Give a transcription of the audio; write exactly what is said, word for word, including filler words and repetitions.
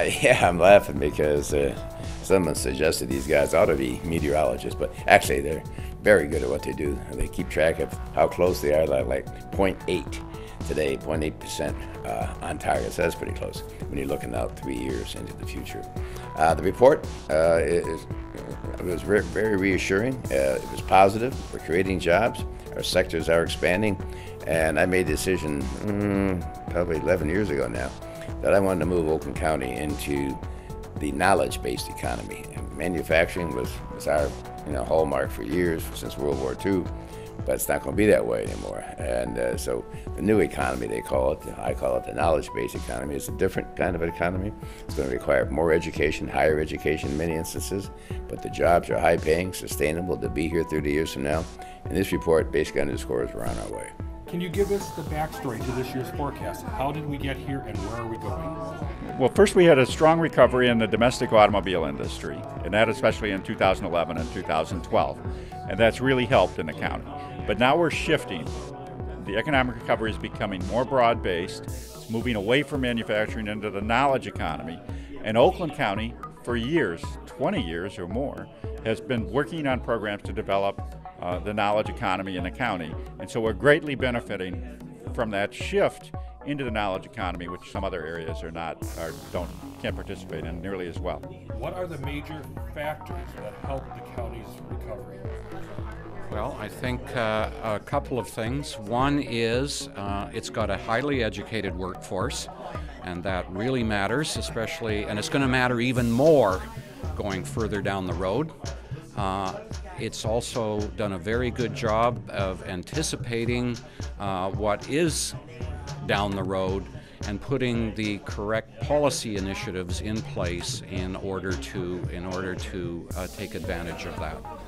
Uh, yeah, I'm laughing because uh, someone suggested these guys ought to be meteorologists, but actually they're very good at what they do. They keep track of how close they are, like, like zero point eight today, zero point eight percent uh, on target. So that's pretty close when you're looking out three years into the future. Uh, the report uh, is, it was very, very reassuring. Uh, it was positive. We're creating jobs. Our sectors are expanding. And I made a decision mm, probably eleven years ago now that I wanted to move Oakland County into the knowledge-based economy. And manufacturing was, was our you know, hallmark for years, since World War Two, but it's not going to be that way anymore. And uh, so the new economy, they call it, I call it the knowledge-based economy. It's a different kind of economy. It's going to require more education, higher education in many instances, but the jobs are high-paying, sustainable, to be here thirty years from now. And this report basically underscores we're on our way. Can you give us the backstory to this year's forecast? How did we get here and where are we going? Well, first we had a strong recovery in the domestic automobile industry, and that especially in two thousand eleven and two thousand twelve, and that's really helped in the county. But now we're shifting. The economic recovery is becoming more broad-based. It's moving away from manufacturing into the knowledge economy, and Oakland County, for years, twenty years or more, has been working on programs to develop uh, the knowledge economy in the county, and so we're greatly benefiting from that shift into the knowledge economy, which some other areas are not, or don't, can't participate in nearly as well. What are the major factors that help the county's recovery? Well, I think uh, a couple of things. One is uh, it's got a highly educated workforce, and that really matters, especially, and it's going to matter even more going further down the road. Uh, it's also done a very good job of anticipating uh, what is down the road and putting the correct policy initiatives in place in order to in order to uh, take advantage of that.